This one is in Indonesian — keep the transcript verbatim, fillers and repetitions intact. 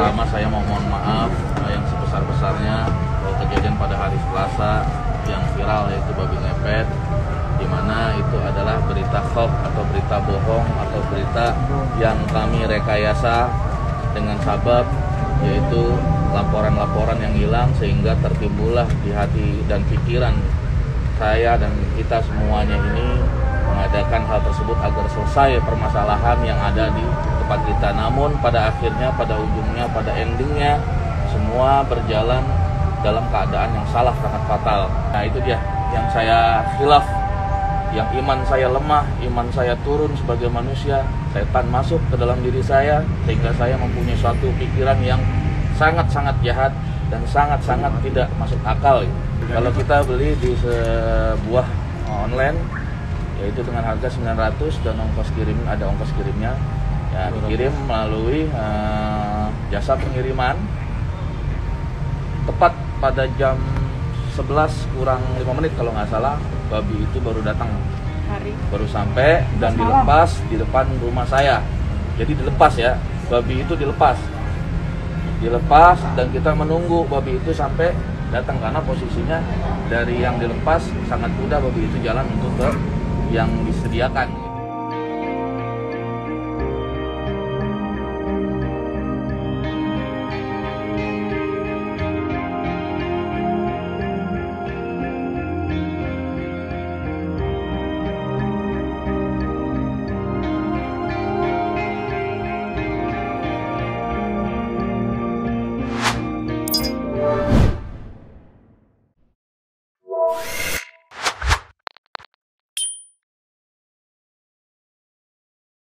pertama saya mau mohon maaf yang sebesar-besarnya kalau kejadian pada hari Selasa yang viral yaitu babi ngepet, di mana itu adalah berita hoax atau berita bohong atau berita yang kami rekayasa dengan sabab yaitu laporan-laporan yang hilang, sehingga tertimbullah di hati dan pikiran saya dan kita semuanya ini mengadakan hal tersebut agar selesai permasalahan yang ada di tempat kita. Namun pada akhirnya, pada ujungnya, pada endingnya semua berjalan dalam keadaan yang salah, sangat fatal. Nah itu dia yang saya khilaf, yang iman saya lemah, iman saya turun sebagai manusia, setan masuk ke dalam diri saya sehingga saya mempunyai suatu pikiran yang sangat-sangat jahat dan sangat-sangat tidak masuk akal. Kalau kita beli di sebuah online yaitu dengan harga sembilan ratus dan ongkos kirim, ada ongkos kirimnya, ya dikirim melalui uh, jasa pengiriman. Tepat pada jam sebelas kurang lima menit kalau nggak salah, babi itu baru datang, hari baru sampai dan dilepas di depan rumah saya. Jadi dilepas ya, babi itu dilepas dilepas dan kita menunggu babi itu sampai datang, karena posisinya dari yang dilepas sangat mudah babi itu jalan untuk ke yang disediakan.